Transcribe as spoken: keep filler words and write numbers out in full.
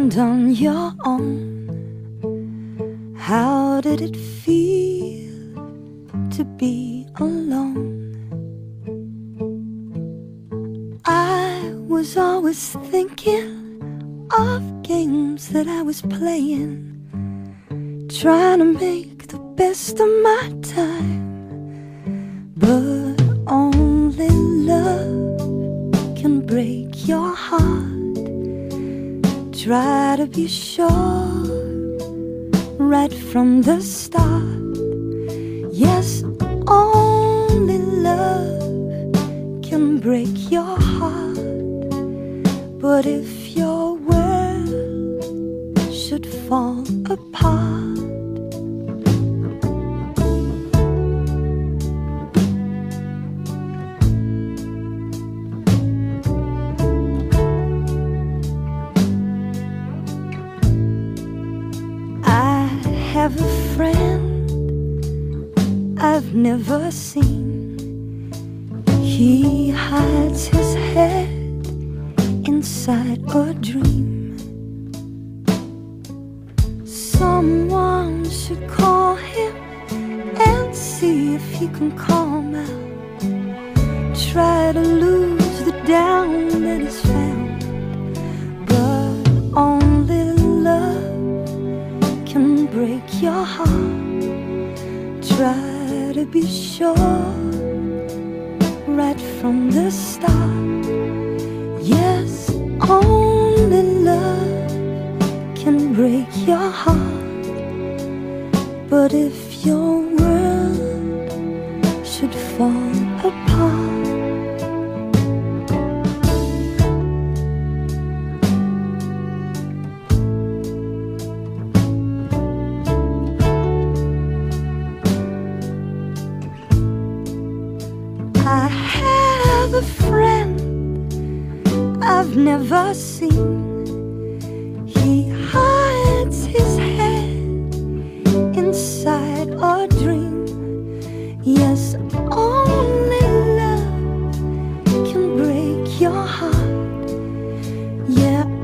and on your own. How did it feel to be alone? I was always thinking of games that I was playing, trying to make the best of my time. But only love can break your heart. Try to be sure right from the start. Yes, only love can break your heart. But if your world should fall apart, have a friend I've never seen. He hides his head inside a dream. Someone should call him and see if he can calm out. Try to lose the down that is found. But only love can break your heart. Try to be sure right from the start. Yes, only love can break your heart. But if your world should fall apart, I have a friend I've never seen. He hides his head inside a dream. Yes, only love can break your heart. Yeah,